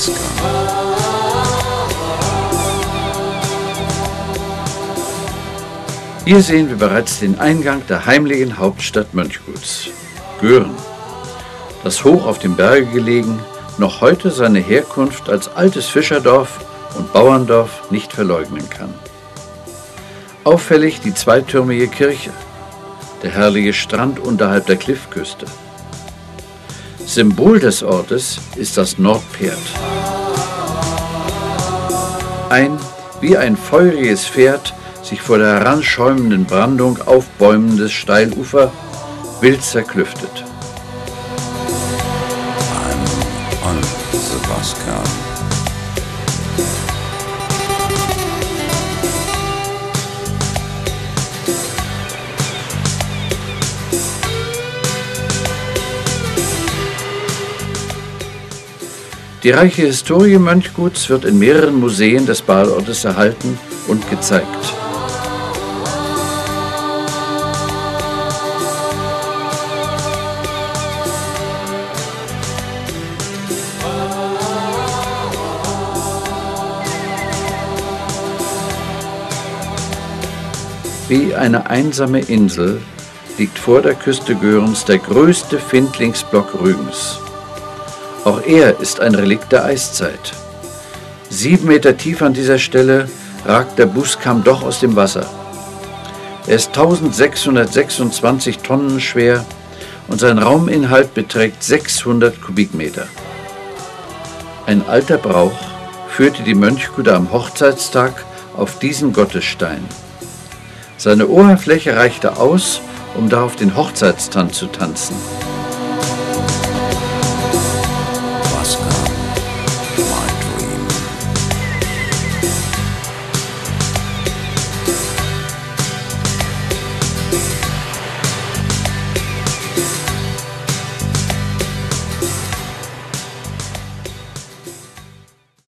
Hier sehen wir bereits den Eingang der heimlichen Hauptstadt Mönchguts, Göhren, das hoch auf dem Berge gelegen, noch heute seine Herkunft als altes Fischerdorf und Bauerndorf nicht verleugnen kann. Auffällig die zweitürmige Kirche, der herrliche Strand unterhalb der Kliffküste. Symbol des Ortes ist das Nordpferd. Ein wie ein feuriges Pferd sich vor der heranschäumenden Brandung aufbäumendes Steilufer, wild zerklüftet. I'm on Sebastian. Die reiche Historie Mönchguts wird in mehreren Museen des Badortes erhalten und gezeigt. Wie eine einsame Insel liegt vor der Küste Görens der größte Findlingsblock Rügens. Auch er ist ein Relikt der Eiszeit. 7 Meter tief an dieser Stelle ragt der Bußkamm doch aus dem Wasser. Er ist 1626 Tonnen schwer und sein Rauminhalt beträgt 600 Kubikmeter. Ein alter Brauch führte die Mönchguter am Hochzeitstag auf diesen Gottesstein. Seine Oberfläche reichte aus, um darauf den Hochzeitstanz zu tanzen.